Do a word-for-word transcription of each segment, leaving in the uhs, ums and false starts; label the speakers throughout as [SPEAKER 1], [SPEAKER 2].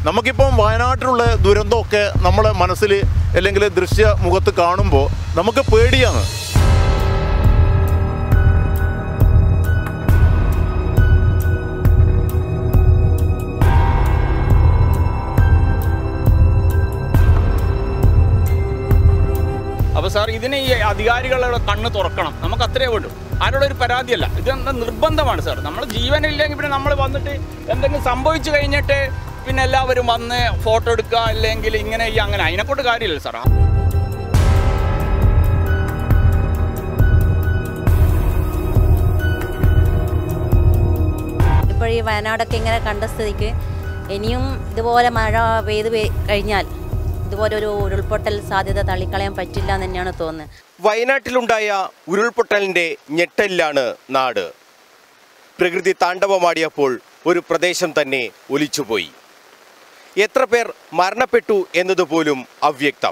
[SPEAKER 1] നമുക്കിപ്പം വയനാട്ടിലുള്ള ദുരന്തമൊക്കെ നമ്മളെ മനസ്സിൽ അല്ലെങ്കിൽ ദൃശ്യ മുഖത്ത് കാണുമ്പോൾ നമുക്ക് പേടിയാണ്.
[SPEAKER 2] അപ്പോൾ സാർ ഇതിന് ഈ അധികാരികളുടെ കണ്ണ് തുറക്കണം, നമുക്ക് അത്രയേ വേണ്ടൂ. ആരോടൊരു പരാതിയല്ല, ഇത് നിർബന്ധമാണ് സാർ. നമ്മൾ ജീവനില്ലെങ്കിൽ പിന്നെ നമ്മൾ വന്നിട്ട് എന്തെങ്കിലും സംഭവിച്ചു കഴിഞ്ഞിട്ട് പിന്നെ എല്ലാവരും വന്ന് ഫോട്ടോ എടുക്കുക അല്ലെങ്കിൽ ഇങ്ങനെ ഈ അങ്ങനെ അതിനെക്കൊണ്ട് കാര്യമില്ല സാർ.
[SPEAKER 3] ഇപ്പോൾ ഈ വയനാടൊക്കെ ഇങ്ങനെ കണ്ട സ്ഥിതിക്ക് ഇനിയും ഇതുപോലെ മഴ പെയ്ത് കഴിഞ്ഞാൽ ഇതുപോലെ ഒരു ഉരുൾപൊട്ടൽ സാധ്യത തള്ളിക്കളയാൻ പറ്റില്ല എന്ന് തന്നെയാണ് തോന്നുന്നത്.
[SPEAKER 4] വയനാട്ടിലുണ്ടായ ഉരുൾപൊട്ടലിൻ്റെ ഞെട്ടലിലാണ് നാട്. പ്രകൃതി താണ്ഡവമാടിയപ്പോൾ ഒരു പ്രദേശം തന്നെ ഒലിച്ചുപോയി. എത്ര പേർ മരണപ്പെട്ടു എന്നതുപോലും അവ്യക്തം.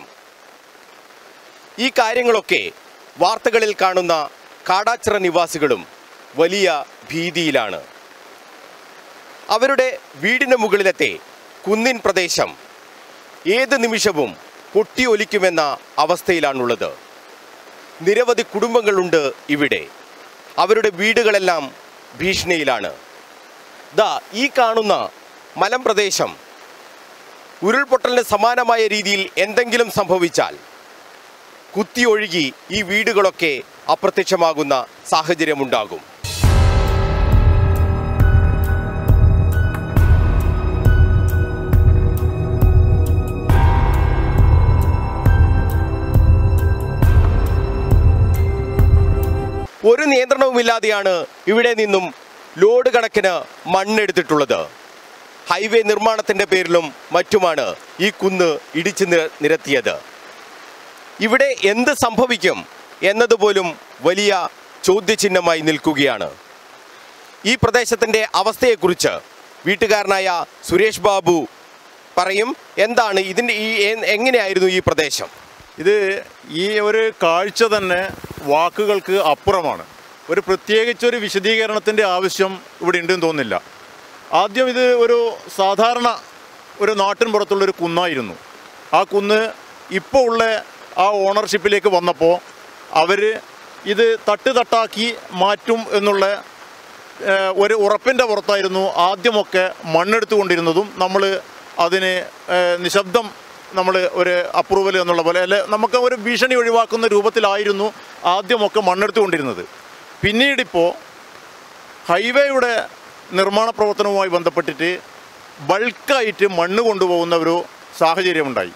[SPEAKER 4] ഈ കാര്യങ്ങളൊക്കെ വാർത്തകളിൽ കാണുന്ന കാടാച്ചിറ നിവാസികളും വലിയ ഭീതിയിലാണ്. അവരുടെ വീടിന് മുകളിലത്തെ കുന്നിൻ പ്രദേശം ഏത് നിമിഷവും പൊട്ടിയൊലിക്കുമെന്ന അവസ്ഥയിലാണുള്ളത്. നിരവധി കുടുംബങ്ങളുണ്ട് ഇവിടെ. അവരുടെ വീടുകളെല്ലാം ഭീഷണിയിലാണ്. ദാ ഈ കാണുന്ന മലമ്പ്രദേശം ഉരുൾപൊട്ടലിന് സമാനമായ രീതിയിൽ എന്തെങ്കിലും സംഭവിച്ചാൽ കുത്തിയൊഴുകി ഈ വീടുകളൊക്കെ അപ്രത്യക്ഷമാകുന്ന സാഹചര്യമുണ്ടാകും. ഒരു നിയന്ത്രണവുമില്ലാതെയാണ് ഇവിടെ നിന്നും ലോഡ് കണക്കിന് മണ്ണെടുത്തിട്ടുള്ളത്. ഹൈവേ നിർമ്മാണത്തിൻ്റെ പേരിലും മറ്റുമാണ് ഈ കുന്ന് ഇടിച്ചു നിരത്തിയത്. ഇവിടെ എന്ത് സംഭവിക്കും എന്നതുപോലും വലിയ ചോദ്യചിഹ്നമായി നിൽക്കുകയാണ്. ഈ പ്രദേശത്തിൻ്റെ അവസ്ഥയെക്കുറിച്ച് വീട്ടുകാരനായ സുരേഷ് ബാബു പറയും. എന്താണ് ഇതിൻ്റെ ഈ എങ്ങനെയായിരുന്നു ഈ പ്രദേശം?
[SPEAKER 1] ഇത് ഈ ഒരു കാഴ്ച തന്നെ വാക്കുകൾക്ക് അപ്പുറമാണ്. ഒരു പ്രത്യേകിച്ചൊരു വിശദീകരണത്തിൻ്റെ ആവശ്യം ഇവിടെ ഉണ്ടെന്ന് തോന്നുന്നില്ല. ആദ്യം ഇത് ഒരു സാധാരണ ഒരു നാട്ടിൻ പുറത്തുള്ളൊരു കുന്നായിരുന്നു. ആ കുന്ന് ഇപ്പോൾ ഉള്ള ആ ഓണർഷിപ്പിലേക്ക് വന്നപ്പോൾ അവർ ഇത് തട്ട് തട്ടാക്കി മാറ്റും എന്നുള്ള ഒരു ഉറപ്പിൻ്റെ പുറത്തായിരുന്നു ആദ്യമൊക്കെ മണ്ണെടുത്തുകൊണ്ടിരുന്നതും നമ്മൾ അതിന് നിശബ്ദം നമ്മൾ ഒരു അപ്രൂവൽ എന്നുള്ള പോലെ അല്ലെ നമുക്ക് ഒരു ഭീഷണി ഒഴിവാക്കുന്ന രൂപത്തിലായിരുന്നു ആദ്യമൊക്കെ മണ്ണെടുത്തുകൊണ്ടിരുന്നത്. പിന്നീടിപ്പോൾ ഹൈവേയുടെ നിർമ്മാണ പ്രവർത്തനവുമായി ബന്ധപ്പെട്ടിട്ട് ബൾക്കായിട്ട് മണ്ണ് കൊണ്ടുപോകുന്ന ഒരു സാഹചര്യമുണ്ടായി.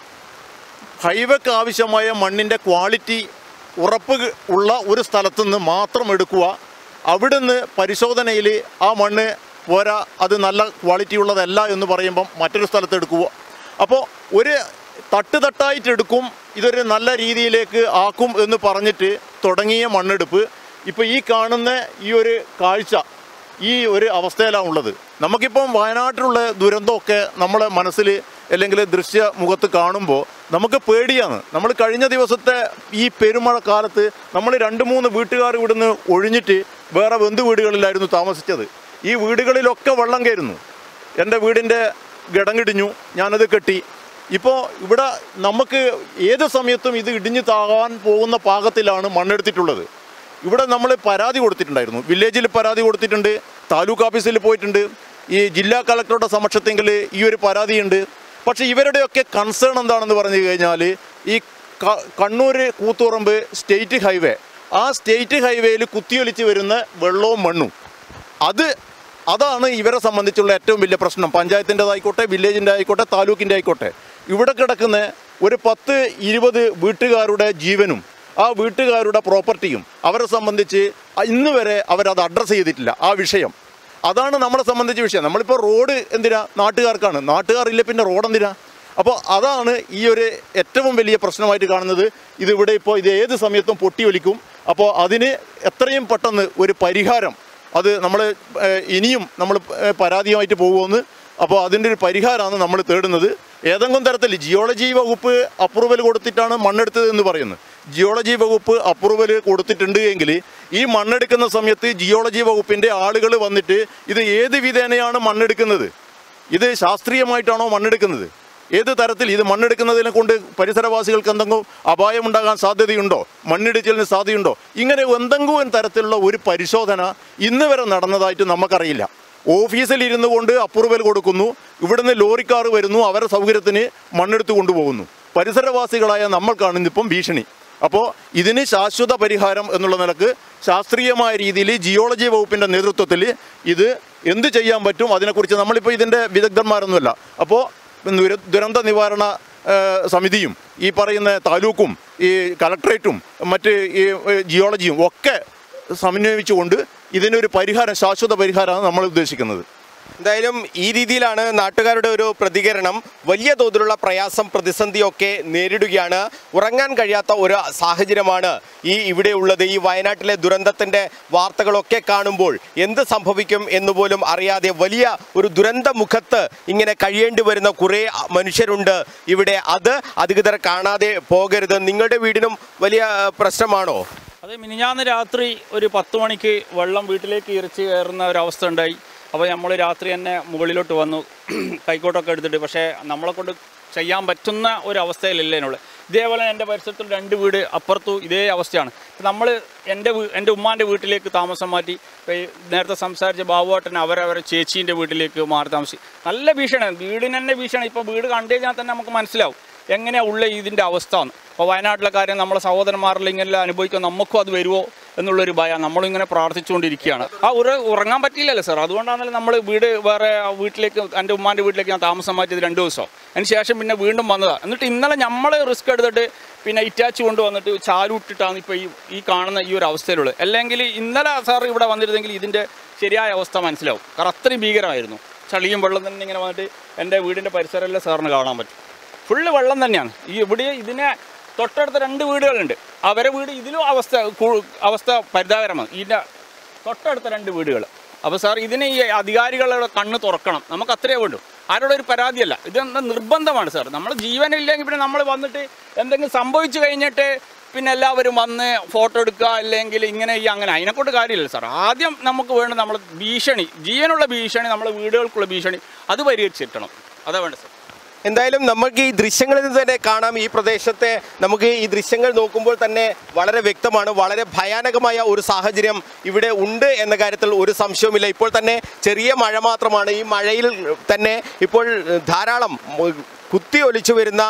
[SPEAKER 1] ഹൈവേക്ക് ആവശ്യമായ മണ്ണിൻ്റെ ക്വാളിറ്റി ഉറപ്പ് ഉള്ള ഒരു സ്ഥലത്തു നിന്ന് മാത്രം എടുക്കുക, അവിടുന്ന് പരിശോധനയിൽ ആ മണ്ണ് പോരാ, അത് നല്ല ക്വാളിറ്റി ഉള്ളതല്ല എന്ന് പറയുമ്പം മറ്റൊരു സ്ഥലത്ത് എടുക്കുക. അപ്പോൾ ഒരു തട്ട് തട്ടായിട്ട് എടുക്കും, ഇതൊരു നല്ല രീതിയിലേക്ക് ആക്കും എന്ന് പറഞ്ഞിട്ട് തുടങ്ങിയ മണ്ണെടുപ്പ് ഇപ്പോൾ ഈ കാണുന്ന ഈ ഒരു കാഴ്ച ഈ ഒരു അവസ്ഥയിലാണ് ഉള്ളത്. നമുക്കിപ്പം വയനാട്ടിലുള്ള ദുരന്തമൊക്കെ നമ്മളെ മനസ്സിൽ അല്ലെങ്കിൽ ദൃശ്യ മുഖത്ത് കാണുമ്പോൾ നമുക്ക് പേടിയാണ്. നമ്മൾ കഴിഞ്ഞ ദിവസത്തെ ഈ പെരുമഴക്കാലത്ത് നമ്മൾ രണ്ട് മൂന്ന് വീട്ടുകാർ ഇവിടുന്ന് ഒഴിഞ്ഞിട്ട് വേറെ ബന്ധു വീടുകളിലായിരുന്നു താമസിച്ചത്. ഈ വീടുകളിലൊക്കെ വെള്ളം കയറുന്നു. എൻ്റെ വീടിൻ്റെ ഗടങ്ങിടിഞ്ഞു, ഞാനത് കെട്ടി. ഇപ്പോൾ ഇവിടെ നമുക്ക് ഏത് സമയത്തും ഇത് ഇടിഞ്ഞു താകാൻ പോകുന്ന പാകത്തിലാണ് മണ്ണെടുത്തിട്ടുള്ളത്. ഇവിടെ നമ്മൾ പരാതി കൊടുത്തിട്ടുണ്ടായിരുന്നു, വില്ലേജിൽ പരാതി കൊടുത്തിട്ടുണ്ട്, താലൂക്ക് ഓഫീസിൽ പോയിട്ടുണ്ട്, ഈ ജില്ലാ കളക്ടറുടെ സമക്ഷത്തെങ്കിൽ ഈ ഒരു പരാതിയുണ്ട്. പക്ഷേ ഇവരുടെയൊക്കെ കൺസേൺ എന്താണെന്ന് പറഞ്ഞു കഴിഞ്ഞാൽ ഈ കണ്ണൂർ കൂത്തുപറമ്പ് സ്റ്റേറ്റ് ഹൈവേ, ആ സ്റ്റേറ്റ് ഹൈവേയിൽ കുത്തിയൊലിച്ച് വരുന്ന വെള്ളവും മണ്ണും, അത് അതാണ് ഇവരെ സംബന്ധിച്ചുള്ള ഏറ്റവും വലിയ പ്രശ്നം. പഞ്ചായത്തിൻ്റെതായിക്കോട്ടെ, വില്ലേജിൻ്റെ ആയിക്കോട്ടെ, താലൂക്കിൻ്റെ ആയിക്കോട്ടെ, ഇവിടെ കിടക്കുന്ന ഒരു പത്ത് ഇരുപത് വീട്ടുകാരുടെ ജീവനും ആ വീട്ടുകാരുടെ പ്രോപ്പർട്ടിയും അവരെ സംബന്ധിച്ച് ഇന്ന് വരെ അവരത് അഡ്രസ്സ് ചെയ്തിട്ടില്ല. ആ വിഷയം അതാണ് നമ്മളെ സംബന്ധിച്ച വിഷയം. നമ്മളിപ്പോൾ റോഡ് എന്തിനാ? നാട്ടുകാർക്കാണ്. നാട്ടുകാരില്ല പിന്നെ റോഡ് എന്തിനാ? അപ്പോൾ അതാണ് ഈ ഒരു ഏറ്റവും വലിയ പ്രശ്നമായിട്ട് കാണുന്നത്. ഇതിവിടെ ഇപ്പോൾ ഇത് ഏത് സമയത്തും പൊട്ടിയൊലിക്കും. അപ്പോൾ അതിന് എത്രയും പെട്ടെന്ന് ഒരു പരിഹാരം, അത് നമ്മൾ ഇനിയും നമ്മൾ പരാതിയുമായിട്ട് പോകുമെന്ന്, അപ്പോൾ അതിൻ്റെ ഒരു പരിഹാരമാണ് നമ്മൾ തേടുന്നത്. ഏതെങ്കിലും തരത്തിൽ ജിയോളജി വകുപ്പ് അപ്രൂവൽ കൊടുത്തിട്ടാണ് മണ്ണെടുത്തത് എന്ന് പറയുന്നത്. ജിയോളജി വകുപ്പ് അപ്രൂവൽ കൊടുത്തിട്ടുണ്ട് എങ്കിൽ ഈ മണ്ണെടുക്കുന്ന സമയത്ത് ജിയോളജി വകുപ്പിൻ്റെ ആളുകൾ വന്നിട്ട് ഇത് ഏത് വിധേനയാണ് മണ്ണെടുക്കുന്നത്, ഇത് ശാസ്ത്രീയമായിട്ടാണോ മണ്ണെടുക്കുന്നത്? ഏത് തരത്തിൽ ഇത് മണ്ണെടുക്കുന്നതിനെ കൊണ്ട് പരിസരവാസികൾക്ക് എന്തെങ്കിലും അപായമുണ്ടാകാൻ സാധ്യതയുണ്ടോ? മണ്ണിടിച്ചിലിന് സാധ്യതയുണ്ടോ? ഇങ്ങനെ എന്തെങ്കിലും തരത്തിലുള്ള ഒരു പരിശോധന ഇന്ന് വരെ നടന്നതായിട്ട് നമുക്കറിയില്ല. ഓഫീസിൽ ഇരുന്നു കൊണ്ട് അപ്രൂവൽ കൊടുക്കുന്നു, ഇവിടുന്ന് ലോറിക്കാർ വരുന്നു, അവരുടെ സൗകര്യത്തിന് മണ്ണെടുത്ത് കൊണ്ടുപോകുന്നു. പരിസരവാസികളായ നമ്മൾക്കാണ് ഇന്നിപ്പം ഭീഷണി. അപ്പോൾ ഇതിന് ശാശ്വത പരിഹാരം എന്നുള്ള നിലക്ക് ശാസ്ത്രീയമായ രീതിയിൽ ജിയോളജി വകുപ്പിൻ്റെ നേതൃത്വത്തിൽ ഇത് എന്ത് ചെയ്യാൻ പറ്റും അതിനെക്കുറിച്ച് നമ്മളിപ്പോൾ ഇതിൻ്റെ വിദഗ്ധന്മാരൊന്നുമല്ല. അപ്പോൾ ദുരന്ത നിവാരണ സമിതിയും ഈ പറയുന്ന താലൂക്കും ഈ കലക്ട്രേറ്റും മറ്റ് ഈ ജിയോളജിയും ഒക്കെ സമന്വയിച്ചുകൊണ്ട് ഇതിനൊരു പരിഹാരം, ശാശ്വത പരിഹാരമാണ് നമ്മൾ ഉദ്ദേശിക്കുന്നത്.
[SPEAKER 4] എന്തായാലും ഈ രീതിയിലാണ് നാട്ടുകാരുടെ ഒരു പ്രതികരണം. വലിയ തോതിലുള്ള പ്രയാസം, പ്രതിസന്ധിയൊക്കെ നേരിടുകയാണ്. ഉറങ്ങാൻ കഴിയാത്ത ഒരു സാഹചര്യമാണ് ഈ ഇവിടെ ഉള്ളത്. ഈ വയനാട്ടിലെ ദുരന്തത്തിൻ്റെ വാർത്തകളൊക്കെ കാണുമ്പോൾ എന്ത് സംഭവിക്കും എന്നുപോലും അറിയാതെ വലിയ ഒരു ദുരന്ത മുഖത്ത് ഇങ്ങനെ കഴിയേണ്ടി വരുന്ന കുറേ മനുഷ്യരുണ്ട് ഇവിടെ. അത് അധികൃതർ കാണാതെ പോകരുത്. നിങ്ങളുടെ വീടിനും വലിയ പ്രശ്നമാണോ?
[SPEAKER 2] അത് മിനിഞ്ഞാന്ന് രാത്രി ഒരു പത്ത് മണിക്ക് വെള്ളം വീട്ടിലേക്ക് ഇറച്ചി കയറുന്ന ഒരവസ്ഥ ഉണ്ടായി. അപ്പോൾ നമ്മൾ രാത്രി തന്നെ മുകളിലോട്ട് വന്നു കൈക്കോട്ടൊക്കെ എടുത്തിട്ട്. പക്ഷേ നമ്മളെ കൊണ്ട് ചെയ്യാൻ പറ്റുന്ന ഒരു അവസ്ഥയിലല്ലേനുള്ളൂ. ഇതേപോലെ എൻ്റെ പരിസരത്തിൽ രണ്ട് വീട് അപ്പുറത്തു ഇതേ അവസ്ഥയാണ്. നമ്മൾ എൻ്റെ എൻ്റെ ഉമ്മാൻ്റെ വീട്ടിലേക്ക് താമസം മാറ്റി. നേരത്തെ സംസാരിച്ച ബാബുവേട്ടൻ അവരവരെ ചേച്ചീൻ്റെ വീട്ടിലേക്ക് മാറി താമസിച്ചു. നല്ല ഭീഷണിയാണ്, വീടിന് തന്നെ ഭീഷണി. ഇപ്പോൾ വീട് കണ്ടു കഴിഞ്ഞാൽ തന്നെ നമുക്ക് മനസ്സിലാവും എങ്ങനെയാണ് ഉള്ള ഇതിൻ്റെ അവസ്ഥ എന്ന്. അപ്പോൾ വയനാട്ടിലെ കാര്യം നമ്മളെ സഹോദരന്മാരിൽ ഇങ്ങനെ അനുഭവിക്കാൻ നമുക്കും അത് വരുമോ എന്നുള്ളൊരു ഭയം. നമ്മളിങ്ങനെ പ്രാർത്ഥിച്ചുകൊണ്ടിരിക്കുകയാണ്. ആ ഉറ ഉറങ്ങാൻ പറ്റിയില്ലല്ലോ സാർ. അതുകൊണ്ടാണല്ലോ നമ്മൾ വീട് വേറെ വീട്ടിലേക്ക്, എൻ്റെ ഉമ്മാൻ്റെ വീട്ടിലേക്ക് ഞാൻ താമസം മാറ്റിയത് രണ്ട് ദിവസം. അതിന് ശേഷം പിന്നെ വീണ്ടും വന്നതാണ്. എന്നിട്ട് ഇന്നലെ നമ്മൾ റിസ്ക് എടുത്തിട്ട് പിന്നെ ഇറ്റാച്ച് കൊണ്ട് വന്നിട്ട് ചാലുവിട്ടിട്ടാണ് ഇപ്പോൾ ഈ ഈ കാണുന്ന ഈ ഒരു അവസ്ഥയിലുള്ളത്. അല്ലെങ്കിൽ ഇന്നലെ സാർ ഇവിടെ വന്നിരുന്നെങ്കിൽ ഇതിൻ്റെ ശരിയായ അവസ്ഥ മനസ്സിലാവും. കാരണം അത്രയും ഭീകരമായിരുന്നു. ചളിയും വെള്ളം തന്നെ ഇങ്ങനെ വന്നിട്ട് എൻ്റെ വീടിൻ്റെ പരിസരമെല്ലാം സാറിന് കാണാൻ പറ്റും. ഫുള്ള് വെള്ളം തന്നെയാണ്. ഈ ഇവിടെ ഇതിനെ തൊട്ടടുത്ത രണ്ട് വീടുകളുണ്ട്. അവരെ വീട് ഇതിലും അവസ്ഥ അവസ്ഥ പരിതാപകരമാണ്. ഇതിൻ്റെ തൊട്ടടുത്ത രണ്ട് വീടുകൾ. അപ്പോൾ സാർ ഇതിന് ഈ അധികാരികളുടെ കണ്ണ് തുറക്കണം. നമുക്ക് അത്രയേ വേണ്ടു. ആരുടെ ഒരു പരാതിയല്ല, ഇത് നിർബന്ധമാണ് സാർ. നമ്മൾ ജീവനില്ലെങ്കിൽ പിന്നെ നമ്മൾ വന്നിട്ട് എന്തെങ്കിലും സംഭവിച്ചു കഴിഞ്ഞിട്ട് പിന്നെ എല്ലാവരും വന്ന് ഫോട്ടോ എടുക്കുക അല്ലെങ്കിൽ ഇങ്ങനെ ഈ അങ്ങനെ അതിനെക്കൊണ്ട് കാര്യമില്ല സാർ. ആദ്യം നമുക്ക് വേണ്ടത് നമ്മൾ ഭീഷണി, ജീവനുള്ള ഭീഷണി, നമ്മൾ വീടുകൾക്കുള്ള ഭീഷണി അത് പരിഹരിച്ചിട്ടണം. അതാ വേണ്ടത് സാർ.
[SPEAKER 4] എന്തായാലും നമുക്ക് ഈ ദൃശ്യങ്ങളിൽ നിന്ന് തന്നെ കാണാം. ഈ പ്രദേശത്തെ നമുക്ക് ഈ ദൃശ്യങ്ങൾ നോക്കുമ്പോൾ തന്നെ വളരെ വ്യക്തമാണ്. വളരെ ഭയാനകമായ ഒരു സാഹചര്യം ഇവിടെ ഉണ്ട് എന്ന കാര്യത്തിൽ ഒരു സംശയവുമില്ല. ഇപ്പോൾ തന്നെ ചെറിയ മഴ മാത്രമാണ്. ഈ മഴയിൽ തന്നെ ഇപ്പോൾ ധാരാളം കുത്തി ഒലിച്ചു വരുന്ന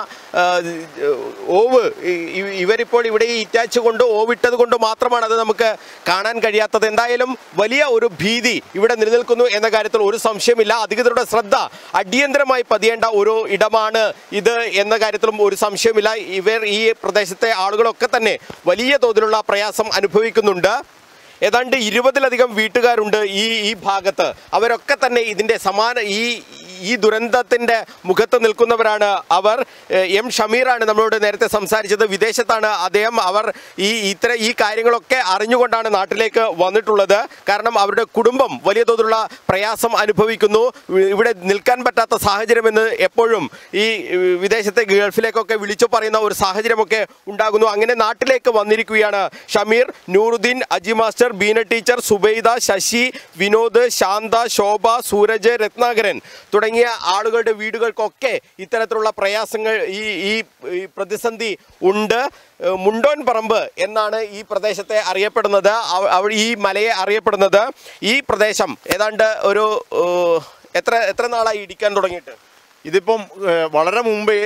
[SPEAKER 4] ഓവ് ഇവരിപ്പോൾ ഇവിടെ ഈ ഇറ്റാച്ച് കൊണ്ട് ഓവിട്ടത് കൊണ്ട് മാത്രമാണ് അത് നമുക്ക് കാണാൻ കഴിയാത്തത്. എന്തായാലും വലിയ ഒരു ഭീതി ഇവിടെ നിലനിൽക്കുന്നു എന്ന കാര്യത്തിൽ ഒരു സംശയമില്ല. അധികൃതരുടെ ശ്രദ്ധ അടിയന്തരമായി പതിയേണ്ട ഒരു ഇടമാണ് ഇത് എന്ന കാര്യത്തിലും ഒരു സംശയമില്ല. ഇവർ ഈ പ്രദേശത്തെ ആളുകളൊക്കെ തന്നെ വലിയ തോതിലുള്ള പ്രയാസം അനുഭവിക്കുന്നുണ്ട്. ഏതാണ്ട് ഇരുപതിലധികം വീട്ടുകാരുണ്ട് ഈ ഈ ഭാഗത്ത്. അവരൊക്കെ തന്നെ ഇതിൻ്റെ സമാന ഈ ഈ ദുരന്തത്തിൻ്റെ മുഖത്ത് നിൽക്കുന്നവരാണ്. അവർ എം ഷമീറാണ് നമ്മളോട് നേരത്തെ സംസാരിച്ചത്. വിദേശത്താണ് അദ്ദേഹം. അവർ ഈ ഇത്ര ഈ കാര്യങ്ങളൊക്കെ അറിഞ്ഞുകൊണ്ടാണ് നാട്ടിലേക്ക് വന്നിട്ടുള്ളത്. കാരണം അവരുടെ കുടുംബം വലിയ തോതിലുള്ള പ്രയാസം അനുഭവിക്കുന്നു. ഇവിടെ നിൽക്കാൻ പറ്റാത്ത സാഹചര്യമെന്ന് എപ്പോഴും ഈ വിദേശത്തെ ഗൾഫിലേക്കൊക്കെ വിളിച്ചു പറയുന്ന ഒരു സാഹചര്യമൊക്കെ ഉണ്ടാകുന്നു. അങ്ങനെ നാട്ടിലേക്ക് വന്നിരിക്കുകയാണ് ഷമീർ. നൂറുദ്ദീൻ, അജി മാസ്റ്റർ, ബീന ടീച്ചർ, സുബൈദ, ശശി, വിനോദ്, ശാന്ത, ശോഭ, സൂരജ്, രത്നാകരൻ തുടങ്ങിയ ആളുകളുടെ വീടുകൾക്കൊക്കെ ഇത്തരത്തിലുള്ള പ്രയാസങ്ങൾ ഈ ഈ പ്രതിസന്ധി ഉണ്ട്. മുണ്ടോൻ പറമ്പ് എന്നാണ് ഈ പ്രദേശത്തെ അറിയപ്പെടുന്നത്, ഈ മലയെ അറിയപ്പെടുന്നത്. ഈ പ്രദേശം ഏതാണ്ട് ഒരു എത്ര എത്ര നാളായി ഇടിക്കാൻ തുടങ്ങിയിട്ട്?
[SPEAKER 1] ഇതിപ്പം വളരെ മുമ്പേ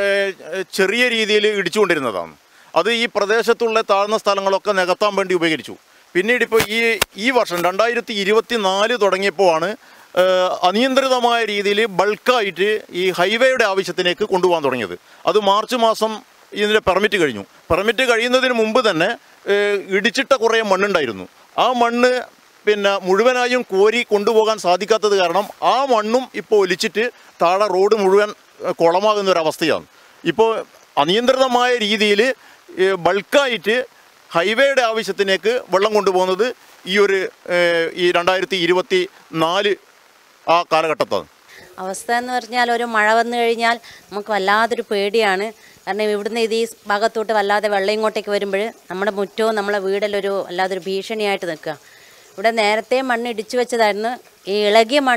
[SPEAKER 1] ചെറിയ രീതിയിൽ ഇടിച്ചുകൊണ്ടിരുന്നതാണ്. അത് ഈ പ്രദേശത്തുള്ള താഴ്ന്ന സ്ഥലങ്ങളൊക്കെ നികത്താൻ വേണ്ടി ഉപകരിച്ചു. പിന്നീട് ഇപ്പോൾ ഈ ഈ വർഷം രണ്ടായിരത്തി ഇരുപത്തി നാല് തുടങ്ങിയപ്പോൾ ആണ് അനിയന്ത്രിതമായ രീതിയിൽ ബൾക്കായിട്ട് ഈ ഹൈവേയുടെ ആവശ്യത്തിലേക്ക് കൊണ്ടുപോകാൻ തുടങ്ങിയത്. അത് മാർച്ച് മാസം ഇതിൻ്റെ പെർമിറ്റ് കഴിഞ്ഞു. പെർമിറ്റ് കഴിയുന്നതിന് മുമ്പ് തന്നെ ഇടിച്ചിട്ട കുറേ മണ്ണുണ്ടായിരുന്നു. ആ മണ്ണ് പിന്നെ മുഴുവനായും കോരി കൊണ്ടുപോകാൻ സാധിക്കാത്തത് കാരണം ആ മണ്ണും ഇപ്പോൾ ഒലിച്ചിട്ട് താഴെ റോഡ് മുഴുവൻ കുളമാകുന്ന ഒരവസ്ഥയാണ്. ഇപ്പോൾ അനിയന്ത്രിതമായ രീതിയിൽ ബൾക്കായിട്ട് ഹൈവേയുടെ ആവശ്യത്തിലേക്ക് വെള്ളം കൊണ്ടുപോകുന്നത് ഈ ഒരു ഈ രണ്ടായിരത്തി ഇരുപത്തി നാല് ആ കാലഘട്ടത്താണ്.
[SPEAKER 3] അവസ്ഥ എന്ന് പറഞ്ഞാൽ ഒരു മഴ വന്നു കഴിഞ്ഞാൽ നമുക്ക് വല്ലാതൊരു പേടിയാണ്. കാരണം ഇവിടുന്ന് ഇത് ഈ ഭാഗത്തോട്ട് വല്ലാതെ വെള്ളം ഇങ്ങോട്ടേക്ക് വരുമ്പോൾ നമ്മുടെ മുറ്റവും നമ്മളെ വീടിലൊരു വല്ലാതൊരു ഭീഷണിയായിട്ട് നിൽക്കുക. ഇവിടെ നേരത്തെ മണ്ണ് ഇടിച്ചു വെച്ചതായിരുന്നു. ഈ ഇളകിയ മണ്ണ്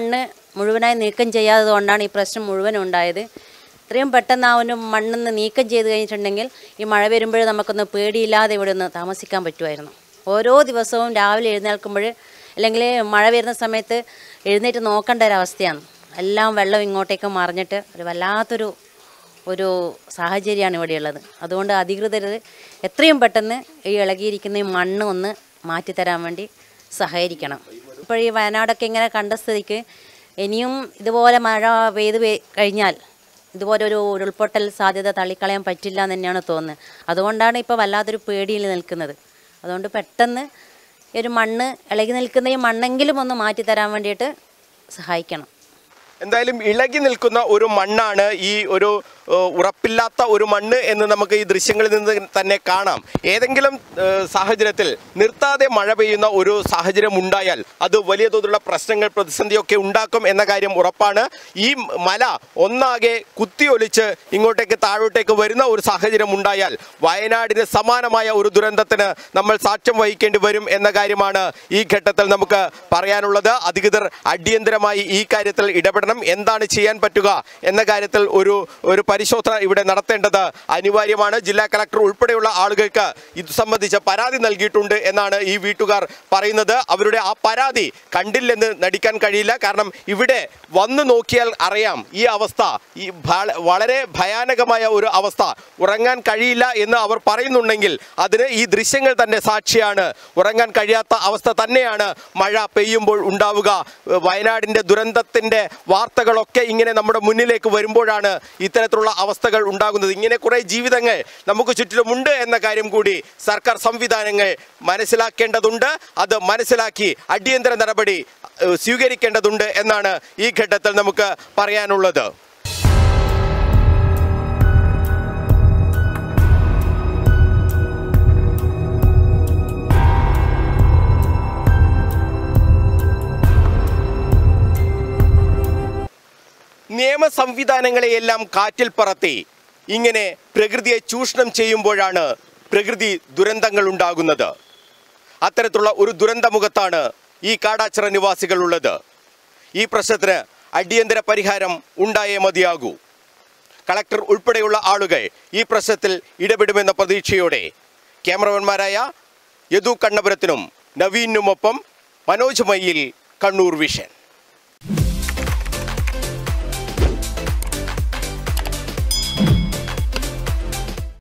[SPEAKER 3] മുഴുവനായി നീക്കം ചെയ്യാത്തത് കൊണ്ടാണ് ഈ പ്രശ്നം മുഴുവനും ഉണ്ടായത്. ഇത്രയും പെട്ടെന്ന് ആ ഒരു മണ്ണിന്ന് നീക്കം ചെയ്ത് കഴിഞ്ഞിട്ടുണ്ടെങ്കിൽ ഈ മഴ വരുമ്പോൾ നമുക്കൊന്ന് പേടിയില്ലാതെ ഇവിടെ ഒന്ന് താമസിക്കാൻ പറ്റുമായിരുന്നു. ഓരോ ദിവസവും രാവിലെ എഴുന്നേൽക്കുമ്പോൾ അല്ലെങ്കിൽ മഴ വരുന്ന സമയത്ത് എഴുന്നേറ്റ് നോക്കേണ്ട ഒരവസ്ഥയാണ്. എല്ലാം വെള്ളം ഇങ്ങോട്ടേക്ക് മറിഞ്ഞിട്ട് ഒരു വല്ലാത്തൊരു ഒരു സാഹചര്യമാണ് ഇവിടെയുള്ളത്. അതുകൊണ്ട് അധികൃതർ എത്രയും പെട്ടെന്ന് ഈ ഇളകിയിരിക്കുന്ന ഈ മണ്ണ് ഒന്ന് മാറ്റിത്തരാൻ വേണ്ടി സഹകരിക്കണം. ഇപ്പോൾ ഈ വയനാടൊക്കെ ഇങ്ങനെ കണ്ട സ്ഥിതിക്ക് ഇനിയും ഇതുപോലെ മഴ പെയ്ത് കഴിഞ്ഞാൽ ഇതുപോലെ ഒരു ഉരുൾപൊട്ടൽ സാധ്യത തള്ളിക്കളയാൻ പറ്റില്ല എന്ന് തന്നെയാണ് തോന്നുന്നത്. അതുകൊണ്ടാണ് ഇപ്പോൾ വല്ലാത്തൊരു പേടിയിൽ നിൽക്കുന്നത്. അതുകൊണ്ട് പെട്ടെന്ന് ഈ ഒരു മണ്ണ് ഇളകി നിൽക്കുന്ന ഈ മണ്ണെങ്കിലും ഒന്ന് മാറ്റിത്തരാൻ വേണ്ടിയിട്ട് സഹായിക്കണം.
[SPEAKER 4] എന്തായാലും ഇളകി നിൽക്കുന്ന ഒരു മണ്ണാണ് ഈ ഒരു ഉറപ്പില്ലാത്ത ഒരു മണ്ണ് എന്ന് നമുക്ക് ഈ ദൃശ്യങ്ങളിൽ നിന്ന് തന്നെ കാണാം. ഏതെങ്കിലും സാഹചര്യത്തിൽ നിർത്താതെ മഴ പെയ്യുന്ന ഒരു സാഹചര്യം ഉണ്ടായാൽ അത് വലിയ തോതിലുള്ള പ്രശ്നങ്ങൾ പ്രതിസന്ധിയൊക്കെ ഉണ്ടാക്കും എന്ന കാര്യം ഉറപ്പാണ്. ഈ മല ഒന്നാകെ കുത്തിയൊലിച്ച് ഇങ്ങോട്ടേക്ക് താഴോട്ടേക്ക് വരുന്ന ഒരു സാഹചര്യം ഉണ്ടായാൽ വയനാടിന് സമാനമായ ഒരു ദുരന്തത്തിന് നമ്മൾ സാക്ഷ്യം വഹിക്കേണ്ടി വരും എന്ന കാര്യമാണ് ഈ ഘട്ടത്തിൽ നമുക്ക് പറയാനുള്ളത്. അധികൃതർ അടിയന്തരമായി ഈ കാര്യത്തിൽ ഇടപെടണം. എന്താണ് ചെയ്യാൻ പറ്റുക എന്ന കാര്യത്തിൽ ഒരു ഒരു പരിശോധന ഇവിടെ നടത്തേണ്ടത് അനിവാര്യമാണ്. ജില്ലാ കളക്ടർ ഉൾപ്പെടെയുള്ള ആളുകൾക്ക് ഇത് സംബന്ധിച്ച് പരാതി നൽകിയിട്ടുണ്ട് എന്നാണ് ഈ വീട്ടുകാർ പറയുന്നത്. അവരുടെ ആ പരാതി കണ്ടില്ലെന്ന് നടിക്കാൻ കഴിയില്ല. കാരണം ഇവിടെ വന്നു നോക്കിയാൽ അറിയാം ഈ അവസ്ഥ, ഈ വളരെ ഭയാനകമായ ഒരു അവസ്ഥ. ഉറങ്ങാൻ കഴിയില്ല എന്ന് അവർ പറയുന്നുണ്ടെങ്കിൽ അതിന് ഈ ദൃശ്യങ്ങൾ തന്നെ സാക്ഷിയാണ്. ഉറങ്ങാൻ കഴിയാത്ത അവസ്ഥ തന്നെയാണ് മഴ പെയ്യുമ്പോൾ ഉണ്ടാവുക. വയനാടിൻ്റെ ദുരന്തത്തിൻ്റെ വാർത്തകളൊക്കെ ഇങ്ങനെ നമ്മുടെ മുന്നിലേക്ക് വരുമ്പോഴാണ് ഇത്തരത്തിലുള്ള അവസ്ഥകൾ ഉണ്ടാകുന്നത്. ഇങ്ങനെ കുറേ ജീവിതങ്ങൾ നമുക്ക് ചുറ്റിലുമുണ്ട് എന്ന കാര്യം കൂടി സർക്കാർ സംവിധാനങ്ങൾ മനസ്സിലാക്കേണ്ടതുണ്ട്. അത് മനസ്സിലാക്കി അടിയന്തര നടപടി സ്വീകരിക്കേണ്ടതുണ്ട് എന്നാണ് ഈ ഘട്ടത്തിൽ നമുക്ക് പറയാനുള്ളത്. നിയമ സംവിധാനങ്ങളെയെല്ലാം കാറ്റിൽ പറത്തി ഇങ്ങനെ പ്രകൃതിയെ ചൂഷണം ചെയ്യുമ്പോഴാണ് പ്രകൃതി ദുരന്തങ്ങൾ ഉണ്ടാകുന്നത്. അത്തരത്തിലുള്ള ഒരു ദുരന്തമുഖത്താണ് ഈ കാടാച്ചിറ നിവാസികളുള്ളത്. ഈ പ്രശ്നത്തിന് അടിയന്തര പരിഹാരം ഉണ്ടായേ മതിയാകൂ. കളക്ടർ ഉൾപ്പെടെയുള്ള ആളുകൾ ഈ പ്രശ്നത്തിൽ ഇടപെടുമെന്ന പ്രതീക്ഷയോടെ ക്യാമറമാൻമാരായ യദു കണ്ണപുരത്തിനും നവീനുമൊപ്പം മനോജ് മയ്യിൽ, കണ്ണൂർ വിഷൻ.